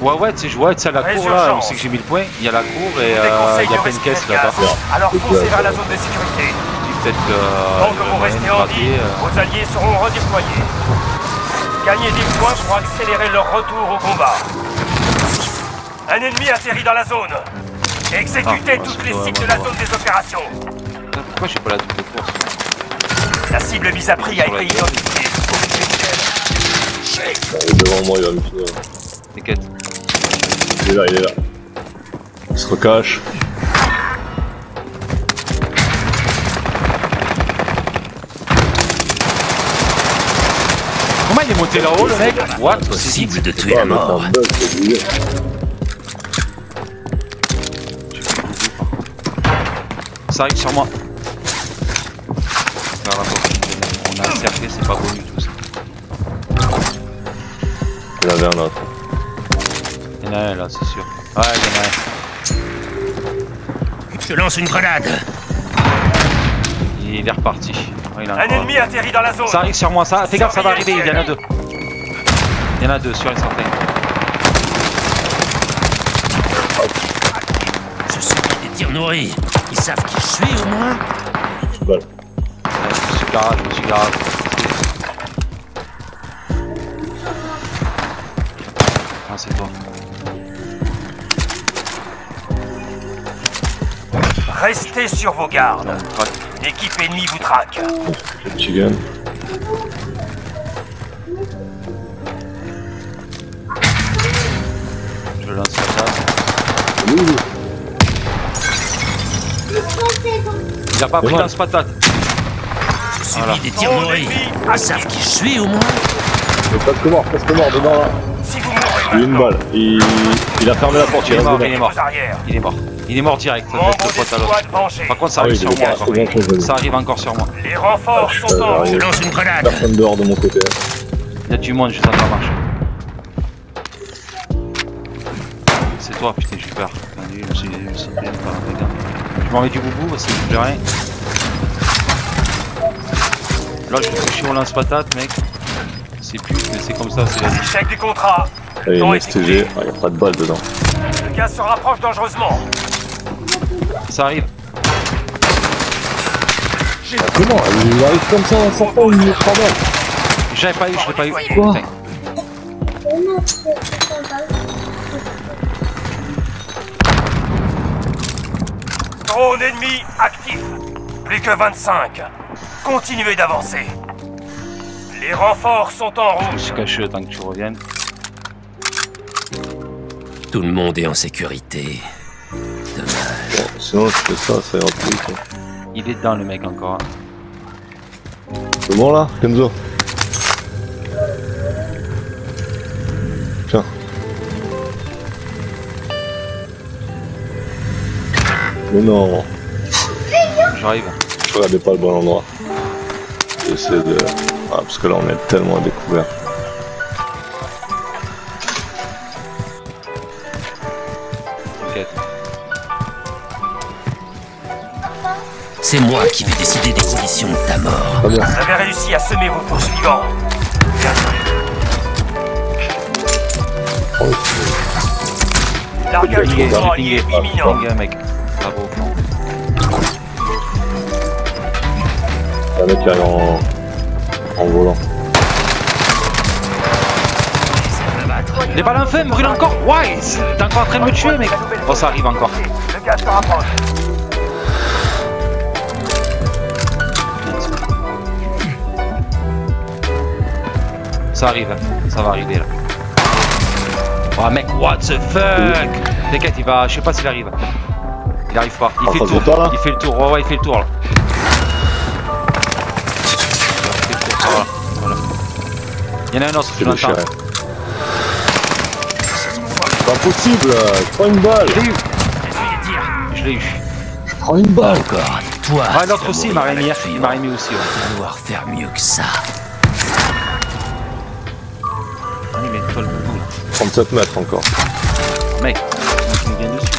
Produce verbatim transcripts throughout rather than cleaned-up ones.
Ouais, ouais, tu sais, je vois, tu sais, à la cour là, où c'est que j'ai mis le point, il y a la cour et euh, il y a plein de caisses là-bas. Alors foncez vers la zone de sécurité. Peut-être que. Tant que vous restez en vie, vos alliés seront redéployés. Gagnez des points pour accélérer leur retour au combat. Un ennemi atterrit dans la zone. Exécutez ah, toutes les cibles de la zone des opérations. Pourquoi j'ai pas la double course? La cible mise à prix a été identifiée. Il est devant moi, il va me finir. T'inquiète. Il est là, il est là. Il se recache. Comment il est monté là-haut le mec? What? Possible de tuer la mort. Ça arrive sur moi. On a un cercle, c'est pas beau du tout ça. Il y en avait un autre. Il y en a un là, c'est sûr. Ouais, il y en a un. Je lance une grenade. Il est reparti. Ouais, il a un ennemi atterrit dans la zone. Ça arrive sur moi, ça. Fais gaffe, ça va arriver. Il y en a deux. Il y en a deux, sur une centaine. Je subis des tirs nourris. Ils savent qui je suis au moins. Balle. Ouais, je me suis garage, je me suis garage. Ah, c'est toi. Restez sur vos gardes. L'équipe ennemie vous traque. Le petit gun. Je lance la passe. Il a pas pris lance-patate. Je subis voilà. des tirs nourris. Ils savent qui je suis au moins. Il est presque mort, presque mort dedans là. Si vous mourrez Il a une balle. Il... il a fermé la porte. Il est mort, il est mort. Il est mort. Il est mort direct. Ça devait être le pote à l'autre. Par contre, ça arrive ah oui, sur moi. Encore. Ça arrive encore sur moi. Les renforts sont euh, en. Je lance une grenade. Personne dehors de mon côté. Il y a du monde juste à ta marche. C'est toi, putain, j'ai peur. Je me suis sauté par les gars. Je m'en mets du boubou parce que je fais rien. Là, je vais toucher au lance-patate, mec. C'est plus, mais c'est comme ça, c'est la vie. Échec du contrat. Il y a une S T G, il n'y a pas de balle dedans. Le gaz se rapproche dangereusement. Ça arrive. Comment? Il arrive comme ça en sortant ou il est trois balles? J'avais pas eu, je l'ai pas eu. Quoi? Drone ennemi actif. Plus que vingt-cinq. Continuez d'avancer. Les renforts sont en Je route. suis caché le temps que tu reviennes. Tout le monde est en sécurité. Dommage. Bon, sinon je fais ça, ça ira plus. Quoi. Il est dedans le mec encore. C'est bon là, Kenzo? Tiens. Mais non. J'arrive. Je regardais pas le bon endroit. J'essaie de... Ah, parce que là on est tellement à découvert. T'inquiète. C'est moi qui vais décider des conditions de ta mort. Très bien. Vous avez réussi à semer vos poursuivants. Bien Oh, joué. Largage Pingé, contrat j'ai est pingé. imminent. Pingé, mec. Bravo. un mec qui arrive en... en volant. Les balles infâmes me brûlent encore. Ouais, t'es encore en train de me tuer, mec. Oh, ça arrive encore. Le gaz se rapproche. Ça arrive, hein. Ça va arriver là. Oh mec, what the fuck? T'inquiète, il va. Je sais pas s'il arrive. Il arrive pas. Il Ah, fait le passe de tour. toi, là Il fait le tour. Ouais, ouais, il fait le tour là. Il fait le tour par là. Voilà. Il y en a un autre, je C'est le chien. l'entends. C'est pas possible, je prends une balle. Je l'ai eu. Je l'ai eu. Je prends une balle. Encore, toi. Ouais, l'autre aussi, il m'a remis. Il m'a remis aussi. Ouais. Il va falloir faire mieux que ça. Ah, il met une toile boubou là. trente-sept mètres encore. Mec, il me vient dessus.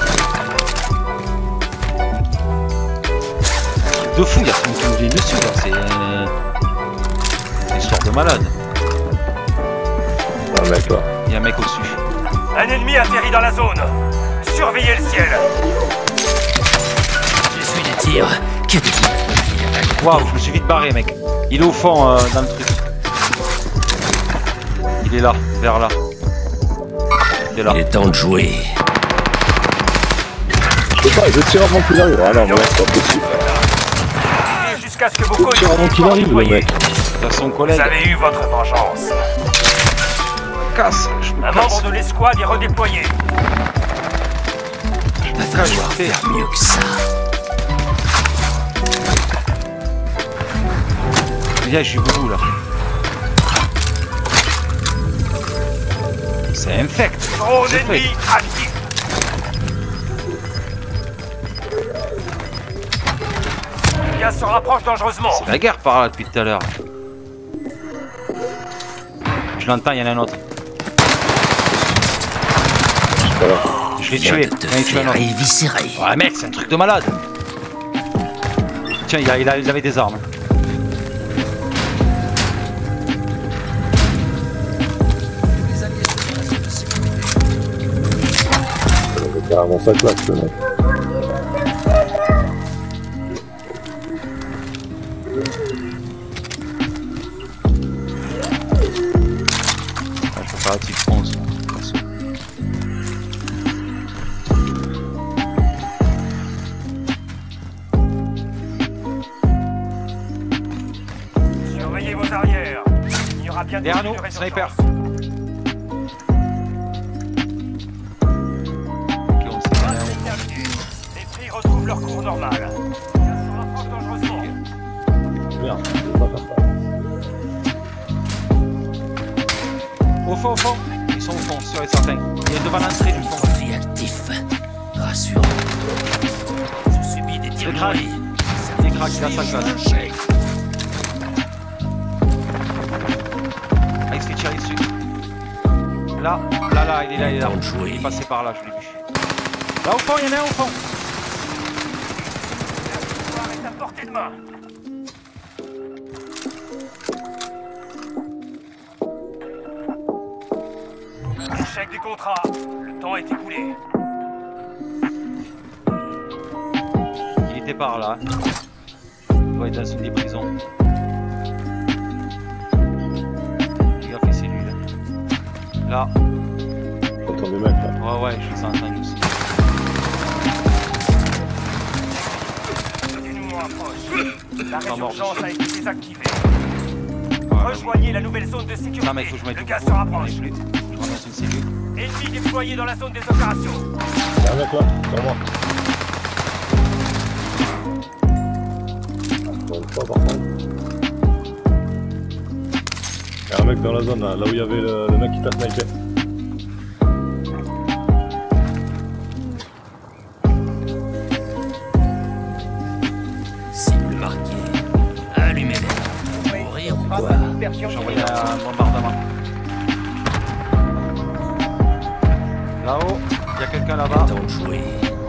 Truc de fou, il y a tout qui me vient dessus là. C'est euh... une histoire de malade. Un mec là. Il y a un mec au-dessus. Un ennemi atterrit dans la zone. Surveillez le ciel. Je suis des tirs. Qu'est-ce Waouh, je me suis vite barré, mec. Il est au fond, euh, dans le truc. Il est là, vers là. Il est là. Il est temps de jouer. Je sais pas, je tire avant qu'il arrive. Ah non, mais là, c'est pas possible. Jusqu'à ce que vos Je tire avant qu'il arrive, le mec. T'as son Vous collègue. avez eu votre vengeance. Casse, je me Un casse. membre de l'escouade est redéployé. Il va falloir faire mieux que ça. Viens, je suis boubou là. C'est infect. Drone C'est ennemi fait. actif. Le gaz se rapproche dangereusement. C'est la guerre par là depuis tout à l'heure. Je l'entends, il y en a un autre. Voilà. Je l'ai Je viens tué. de te J'en ai tué un faire autre. éviscérer. Ouais mec, c'est un truc de malade. Tiens, il, a, il, a, il avait des armes. C'est carrément sa classe, le mec. Ah, je peux faire la petite France. Surveillez vos arrières. Il y aura bientôt Derrière une nous, résurgence. sniper. Ok, on s'est Ah, c'est terminé. Les prix retrouvent leur cours normal. Le gaz se rapproche dangereusement. Merde, je peux pas faire ça. Au fond, au fond. Ils sont au fond, sûr et certain. Il est devant l'entrée du fond. Produit actif. Rassurant. Je subis des tirs Le crack. nourris. Il craque, il a sa classe. Ah, il se fait tirer dessus. Là, là, là, il est là, il est là. Temps de jouer. Il est passé par là, je l'ai vu. Là, au fond, il y en a un au fond. La victoire est à portée de main. Échec du contrat. Le temps est écoulé. Il était par là. Il doit être dans une des prisons. Il a fait c'est lui là. Là. J'entends des mecs là. Ouais, ouais, je les entends aussi. Le dénouement approche. La Pas mort résurgence dessus. a été désactivée. Ouais, Rejoignez la nouvelle zone de sécurité. non, mais il faut que je mette Le du gaz se boubou. rapproche. Je ramasse une cellule. Ennemi déployé dans la zone des opérations. Il y a un mec là, sur moi. Encore une fois, par contre. Il y a un mec dans la zone là, là où il y avait le, le mec qui t'a snipé. Cible marquée. Allumez-les. Mourir ou quoi? J'ai envoyé un bombardement. Là-haut, il y a quelqu'un là-bas. Temps de jouer.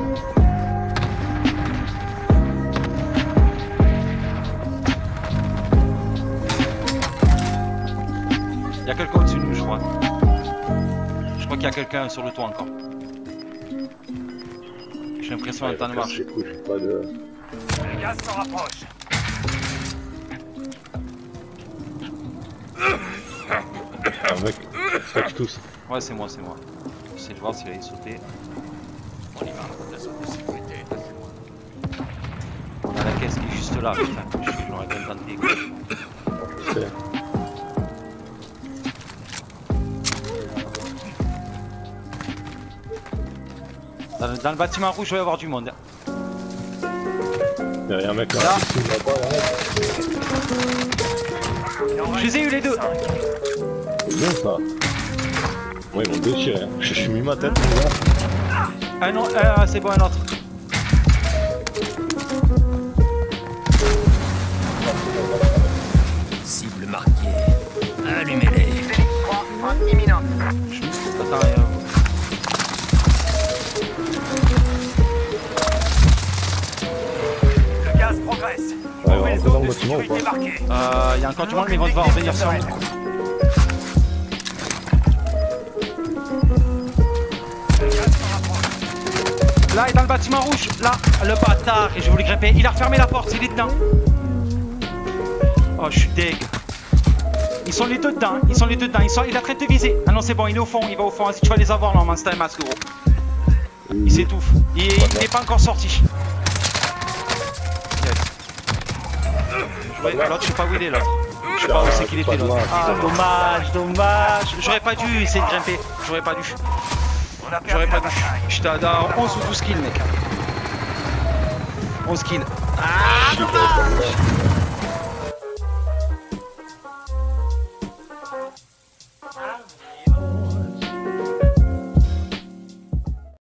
Il y a quelqu'un au-dessus de nous, je crois. Je crois qu'il y a quelqu'un sur le toit encore. J'ai l'impression d'entendre marche. Du coup, j'ai pas de... Le gaz se rapproche. Un mec, sache tous. Ouais, c'est moi, c'est moi. J'essaie de voir s'il allait sauter. On y va, la zone de sécurité est assez loin. On a la caisse qui est juste là, putain. Je je l'aurais bien tenté. quoi. Je sais. Dans, le- dans le bâtiment rouge, il va y avoir du monde. Il y a un mec là. Là. Ici, là-bas, il y a un mec. Je les ai eu les deux. C'est bien ça. Ouais, ils m'ont déchiré. Hein. Je suis mis ma tête, mon gars. Ah non, ah, c'est bon, un autre. Cible marquée. Allumez-les. Attends, rien. Le gaz progresse. Ouais, Nouvelle on rentre dans zone le de bâtiment ou sécurité pas? marquée. Euh, il y a encore du monde, mais ils vont devoir revenir sur nous. Là, il est dans le bâtiment rouge. Là, le bâtard. Et j'ai voulu grimper. Il a refermé la porte, il est dedans. Oh, je suis deg. Ils sont les deux dedans. Ils sont les deux dedans. Ils sont... Il a train de te viser. Ah non, c'est bon, il est au fond. Il va au fond. Tu vas les avoir, normalement. C'est un masque, gros. Il s'étouffe. Il n'est pas encore sorti. Yes. Ouais, l'autre, je sais pas où il est, l'autre. Je sais pas où c'est qu'il était, l'autre. Ah, dommage, dommage. J'aurais pas dû essayer de grimper. J'aurais pas dû. J'aurais pas dû. J'étais à onze ou douze kills, mec. onze kills. Ah, dommage.